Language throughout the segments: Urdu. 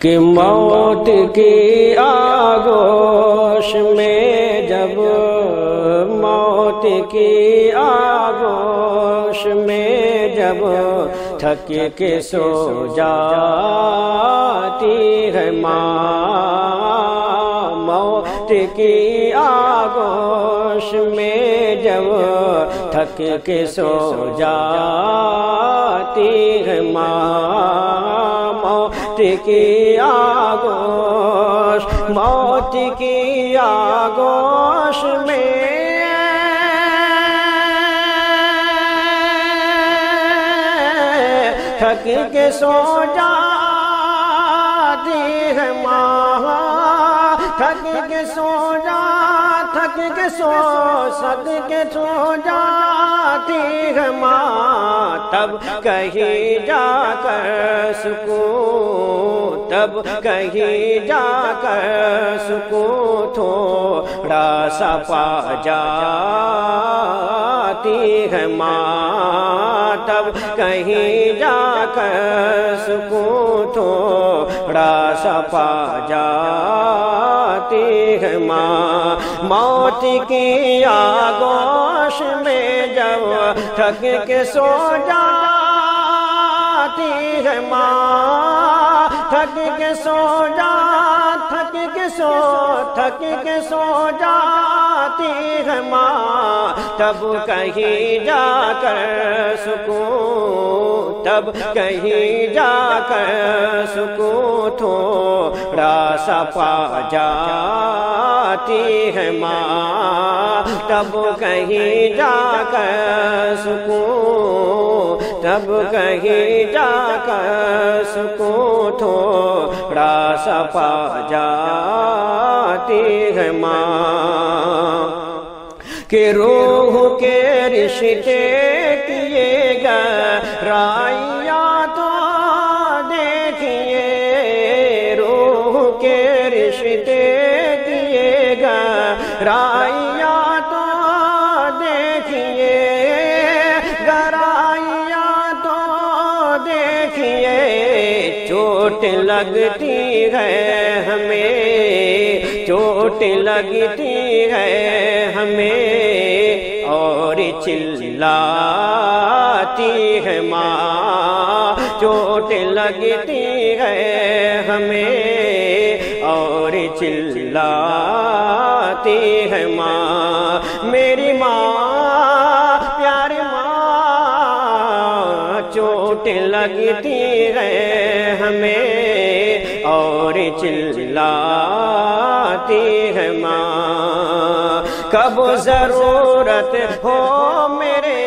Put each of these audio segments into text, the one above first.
کہ موت کی آغوش میں جب موت کی آغوش میں جب تھک کے سو جاتی ہے ماں، موت کی آغوش میں جب تھک کے سو جاتی ہے ماں، موت کی آغوش، موت کی آغوش میں تھک کے سو جاتی ہے ماں، تھک کے سو تھک کے سو جاتی ہے ماں، تب کہیں جا کر سکون، تب کہیں جا کر سکون تھوڑا سا پا جاتی ہے ماں، تب کہیں جا کر سکون تھوڑا سا پا جاتی ہے ماں، موت کی آغوش میں جب تھک کے سو جاتی ہے ماں، تھک کے سو جاتی ہے ماں، تب کہیں جا کر سکون، تب کہیں جا کر سکون تھوڑا سا پا جاتی ہے ماں، تب کہیں جا کر سکون، تب کہیں جا کر سکون تھوڑا سا پا جاتی ہے ماں، کہ روح کے رشتے کیے گہرائیاں تو دیکھیے، روح کے رشتے کیے گہرائیاں تو دیکھیے، گہرائیاں تو دیکھیے، چوٹ لگتی ہے ہمیں، چوٹ لگتی ہے ہمیں اور چلاتی ہے ماں، چوٹ لگتی ہے ہمیں اور چلاتی ہے ماں، میری ماں پیاری ماں، چوٹ لگتی ہے ہمیں اور چلاتی ہے ماں، کب ضرورت ہو میرے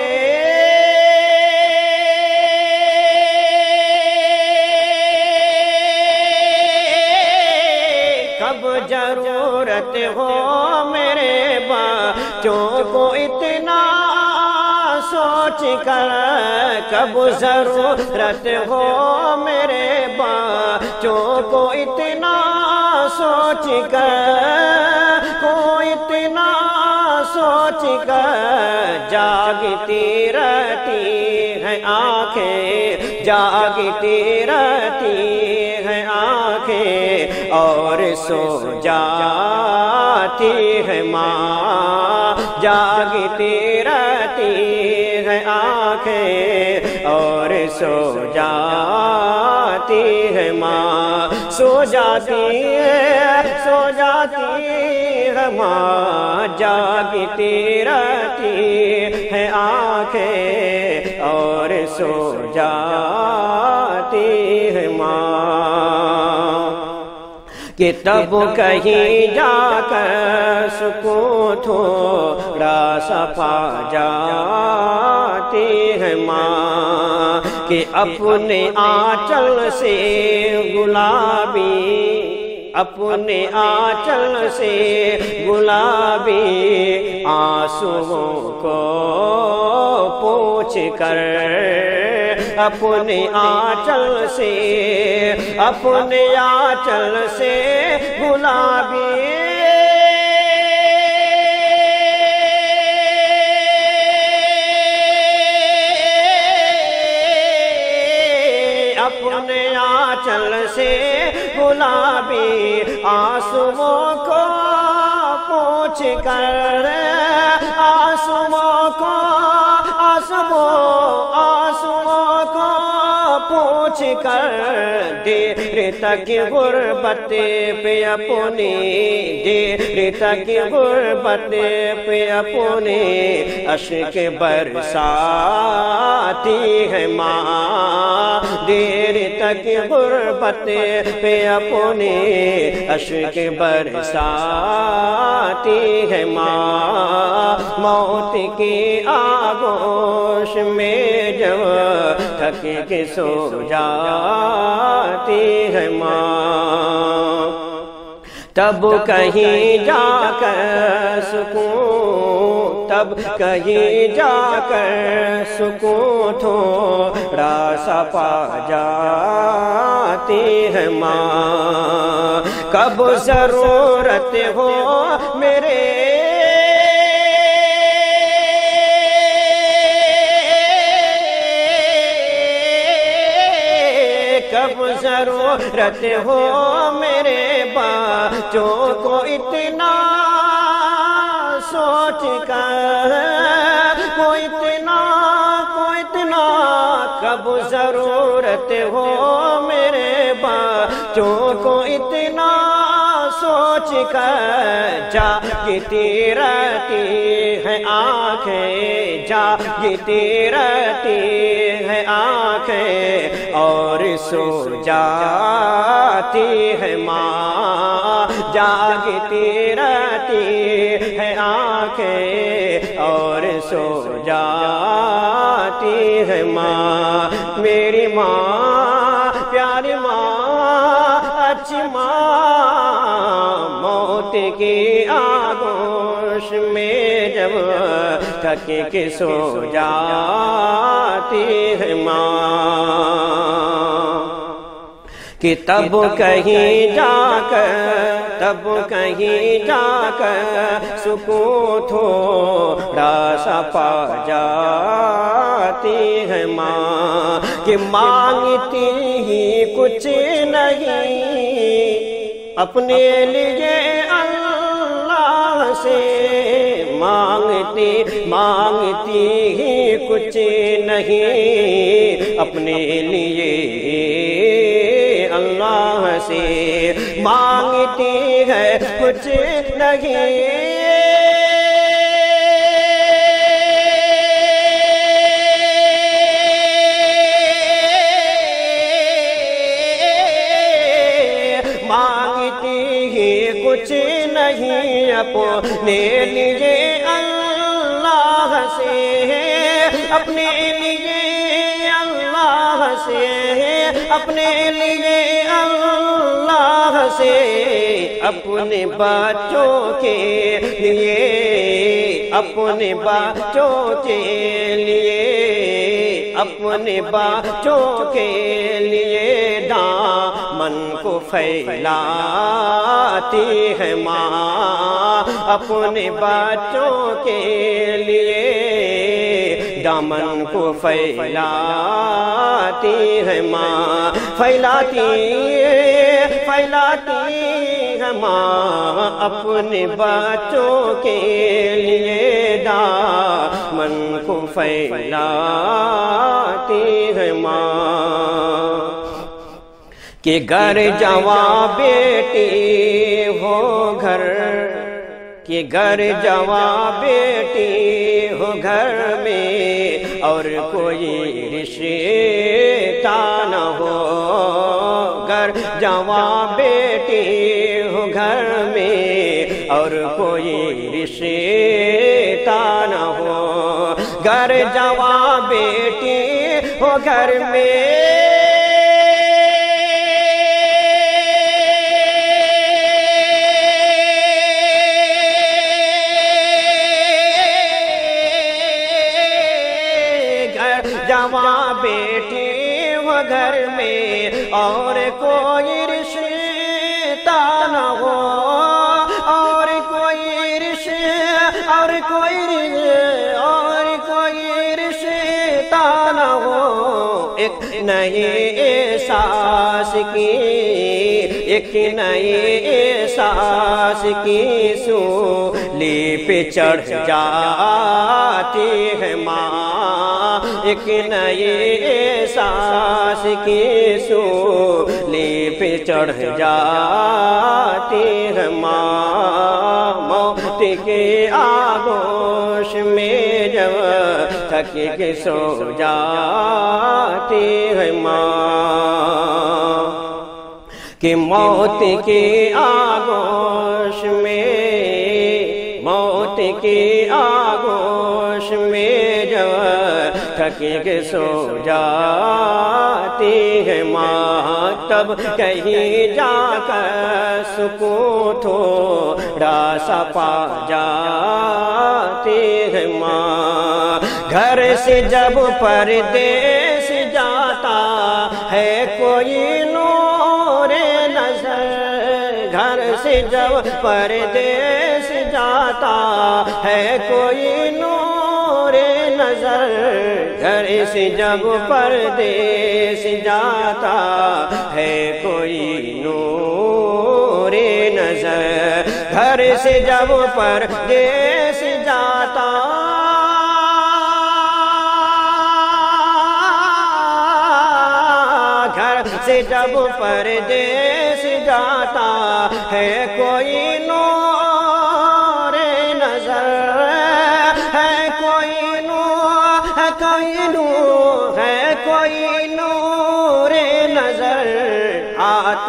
کب ضرورت ہو میرے بچوں کو اتنا سوچ کر، کب ضرورت ہو میرے بچوں کو اتنا سوچ کر، کو اتنا سوچ کر جاگتی رہتی ہیں آنکھیں، جاگتی رہتی ہیں آنکھیں اور سو جاتی ہے ماں، جاگتی رہتی ہیں آنکھیں اور سو جاتی ہے ماں، سو جاتی ہے ماں، جاگتی رہتی ہے آنکھیں اور سو جاتی ہے ماں، کہ تب کہیں جا کر سکون تھوڑا سا پا جاتی ہے ماں، کہ اپنے آنچل سے گلابی، اپنے آنچل سے گلابی آنسوؤں کو پوچھ کر، اپنے آنچل سے، اپنے آنچل سے گلابی آنچل سے گلابی آنسوؤں کو پوچھ کر، آنسوؤں کو پوچھ کر دیر تک غربت پہ اپنی، دیر تک غربت پہ اپنے اشک برساتی ہے ماں، دیر تک غربت پہ اپنے اشک برساتی ہے ماں، موت کی آغوش میں جب تھک کے سو جاتی ہے ماں، تب کہیں جا کر سکون، تب کہیں جا کر سکون تھوڑا سا پا جاتی ہے ماں، کب ضرورت ہو میرے کب ضرورت ہو میرے بچوں کو اتنا سوچ کر، کب ضرورت ہو میرے بچوں کو اتنا سوچ کر، جاگتی رہتی ہیں آنکھیں، جاگتی رہتی ہیں آنکھیں اور سو جاتی ہے ماں، جاگتی رہتی ہے آنکھیں اور سو جاتی ہے ماں، میری ماں پیاری ماں اچھی ماں، موت کی آغوش میں جب تھک کے سو جاتی ہے ماں، کہ تب کہیں جا کر، تب کہیں جا کر سکون تھوڑا سا پا جاتی ہے ماں، کہ مانگتی ہی کچھ نہیں اپنے لیے اللہ سے، مانگتی ہی کچھ نہیں اپنے لیے اللہ سے، مانگتی ہے کچھ نہیں کچھ نہیں اپنے لیے اللہ سے، اپنے لیے اللہ سے، اپنے لیے اللہ سے، اپنے بچوں کے لیے، اپنے بچوں کے لیے، اپنے بچوں کے لیے دامن کو پھیلاتی ہے ماں، اپنے بچوں کے لیے دامن کو پھیلاتی ہے ماں، پھیلاتی ہے ماں، اپنے بچوں کے لیے دامن کو پھیلاتی ہے ماں، کہ گھر جواں بیٹی ہو گھر، کہ گھر جواں بیٹی ہو گھر میں اور کوئی رشتہ نہ ہو، گھر جواں بیٹی ہو گھر میں اور کوئی رشتہ نہ ہو، گھر جواں بیٹی ہو گھر میں جواں بیٹی ہو گھر میں اور کوئی رشتہ نہ ہو، اور کوئی رشتہ، اور کوئی رشتہ نہ ہو، ایک نئی احساس ساس کی ایک نئی ساس کی سولی پہ چڑھ جاتی ہے ماں، ایک نئی ساس کی سولی پہ چڑھ جاتی ہے ماں، موت کے آغوش میں جب تھک کے سو جاتی ہے ماں، کہ موت کی آغوش میں، موت کی آغوش میں جب تھک کے سو جاتی ہے ماں، تب کہیں جا کر سکون تھوڑا سا پا جاتی ہے ماں، گھر سے جب پردیس جاتا ہے کوئی نور نظر، گھر سے جب پردیس جاتا ہے کوئی نور نظر، گھر سے جب پردیس جاتا ہے کوئی نور نظر، گھر سے جب پردیس جاتا سے جب پردیس جاتا ہے کوئی نور